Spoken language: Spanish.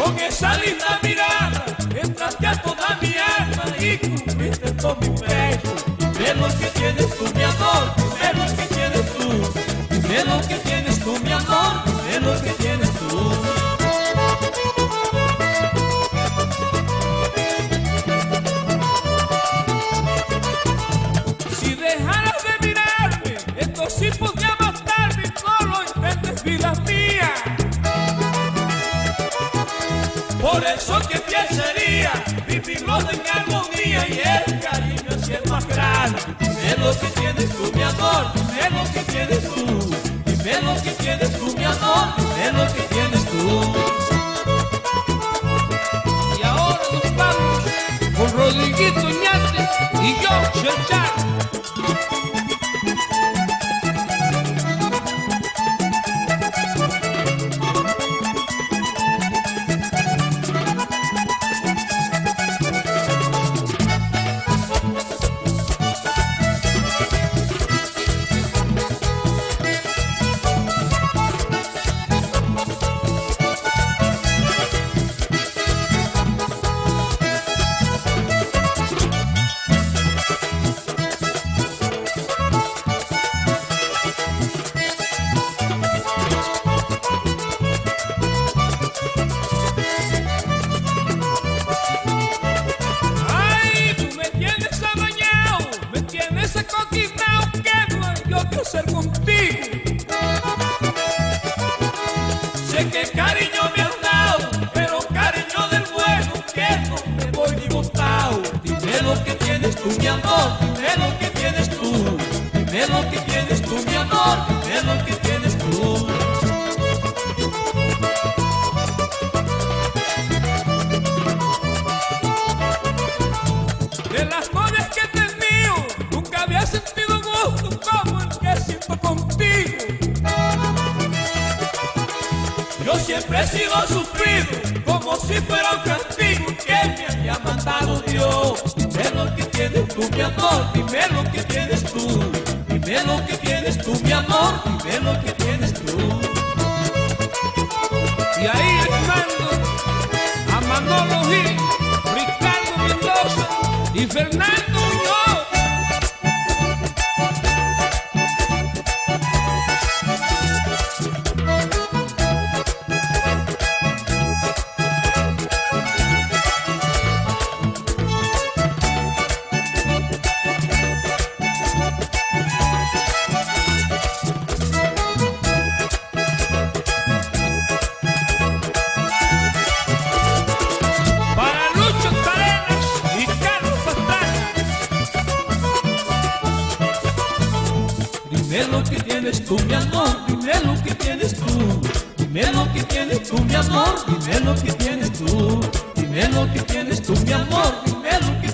Con esa linda mirada entraste a toda mi alma y cubriste todo mi pecho. Dime lo que tienes tú, mi amor, dime lo que tienes tú. Dime lo que tienes tú, mi amor, dime lo que tienes tú. Si dejaras de mirarme, esto sí podría matarme. No lo intentes, vida mía. Por eso que fiel sería vivirlo en armonía y el cariño así es más grande. Dime lo que tienes tú, mi amor, dime lo que tienes tú. Dime lo que tienes tú, mi amor, dime lo que tienes tú. Y ahora nos vamos con Rodriguito Ñate y yo, Chechar. Ser contigo. Sé que cariño me has dado, pero cariño del bueno que no me voy ni botado. Dime lo que tienes tú, mi amor, dime lo que tienes tú. Dime lo que tienes tú, mi amor, dime lo que tienes tú. De las novias que he tenido, nunca había sentido gusto como el que siento contigo. Yo siempre he sido sufrido, como si fuera un castigo que me haya mandado Dios. Dime lo que tienes tú, mi amor, dime lo que tienes tú. Dime lo que tienes tú, mi amor, dime lo que tienes tú. Y ahí estando a Manolo Gil, Ricardo Mendoza y Fernando Muñoz. Dime lo que tienes tú, mi amor, dime lo que tienes tú. Dime lo que tienes tú, mi amor, dime lo que tienes tú. Dime lo que tienes tú, mi amor, dime lo que